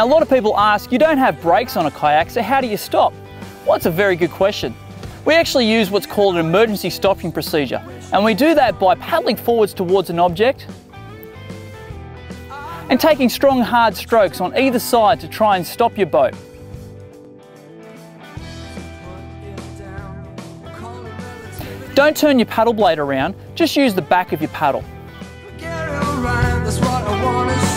Now a lot of people ask, you don't have brakes on a kayak, so how do you stop? Well, that's a very good question. We actually use what's called an emergency stopping procedure, and we do that by paddling forwards towards an object and taking strong hard strokes on either side to try and stop your boat. Don't turn your paddle blade around, just use the back of your paddle. Get it right, that's what I wanna